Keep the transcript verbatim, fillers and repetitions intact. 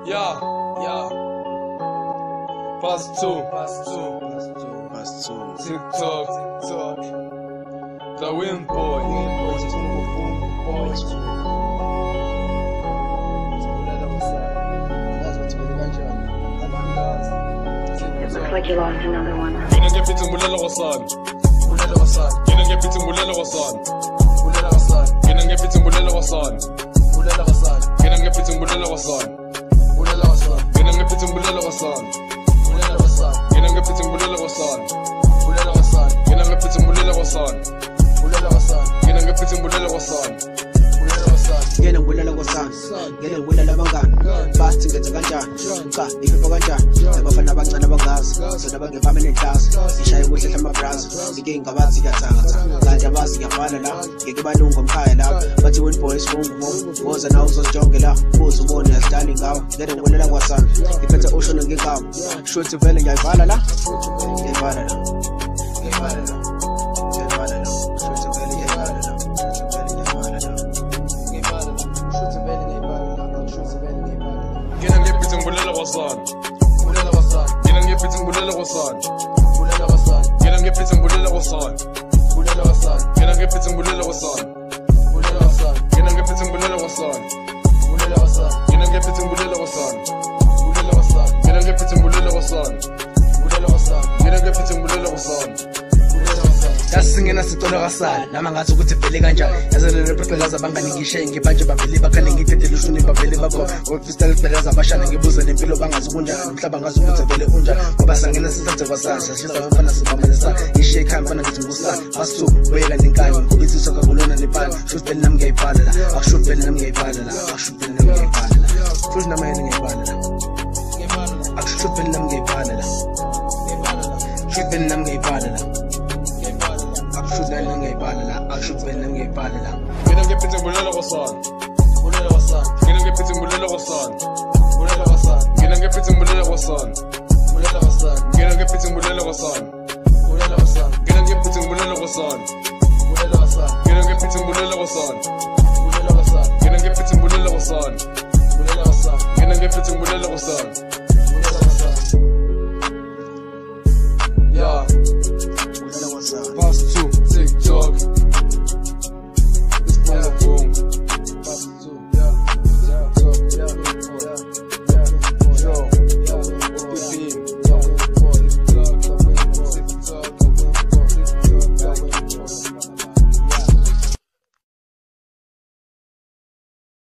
Yeah, yeah. Pass two, Pass two, pass two, Pass two. TikTok, TikTok. the Win Boy. Boys, boom, boys. Sibulela kusasa. Ngazi ukuthi bele kanjani. Abangazi. It looks like you lost another one. Mina ngephithi ngibulala kwasana. Sibulela kusasa. Mina ngephithi ngibulala kwasana. Sibulela kusasa. Mina ngephithi ngibulala kwasana. Sibulela kusasa. Mina ngephithi ngibulala kwasana. Sibulela kusasa. Mina ngephithi ngibulala kwasana. Sibulela kusasa. Mina ngephithi ngibulala kwasana. Sibulela kusasa. Mina ngephithi ngibulala kwasana. Sibulela kusasa. Mina ngephithi ngibulala kwasana. Sibulela kusasa. Ngena ngibulala kwasana, ngena ngibulala abangani, bathi ngenze kanjani, cha iphepha kanjani, abafana abancane abangazi, sona bangevame nenhlaza, ngishaya kuhle amabraza, inkinga bathi ngiyathakatha, kanti abazi ngiyabhala la, ngeke balunga omkhaya la, bathi when boys boom woza nawe uzozijonge la, uze ubone yasidlali ngawo, ngena ngibulala kwasana, ngiphethe oshona ngingabo, shuthi vele ngiyayivala la, ngiyayivala la, ngiyayivala la, ngiyayivala la, shuthi vele ngiyayivala la, shuthi vele ngiyayivala la. Mina ngephithi ngibulala kwasana. Sibulela kusasa. Mina ngephithi ngibulala kwasana. Sibulela kusasa. Mina ngephithi ngibulala kwasana. Sibulela kusasa. Mina ngephithi ngibulala kwasana. Sibulela kusasa. Mina ngephithi ngibulala kwasana. Sibulela kusasa. Mina ngephithi ngibulala kwasana. Sibulela kusasa. Mina ngephithi ngibulala kwasana. Sibulela kusasa. Mina ngephithi ngibulala kwasana. Sibulela kusasa. Yasingena sicolo kasala nama ngathi ukuthi vele kanjani yazele rephelaza abangani ngishe ngibanje bavele bakhane ngithethe lushuni bavele bakho official phelaza abashana ngibuze nempilo bangazi kunjani umhlaba ngazi ukuthi vele unjani ngoba sangena sithathe kwasala sishisa abafana sibamelisa ngishe ekhaya mfana ngithi ngusala basu wela nenkani ngobisisa kakulona nepala shoot vele nami ngiyayibhala la akushoot vele nami ngiyayibhala la akushoot vele nami ngiyayibhala la futhi nama yena ngiyayibhala la akushoot vele nami ngiyayibhala la shoot vele nami ngiyayibhala la shoot vele nami ngiyayibhala la akushoot vele nami ngiyayibhala la Mina ngephithi ngibulala kwasana. Sibulela kusasa. Mina ngephithi ngibulala kwasana. Sibulela kusasa. Mina ngephithi ngibulala kwasana. Sibulela kusasa. Mina ngephithi ngibulala kwasana.